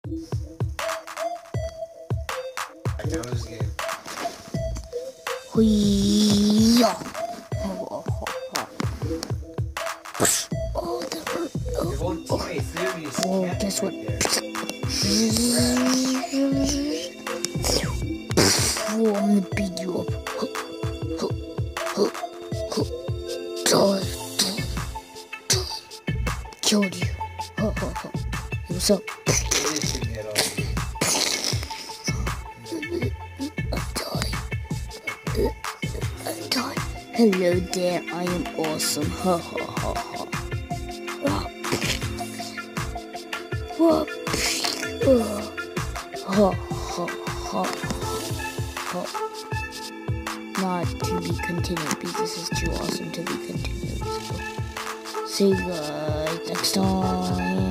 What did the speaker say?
I know this game. Hoo-yah. Oh, that hurt. Your whole teammates literally just Oh, camping guess what? right there. Oh, I'm gonna beat you up. Killed you. Hey, what's up? They just shouldn't hit all of you. I'm dying. Hello there, I am awesome. Ha ha ha ha. Whoop. Ha ha ha ha. Not to be continued because this is too awesome to be continued. So, see you guys next time.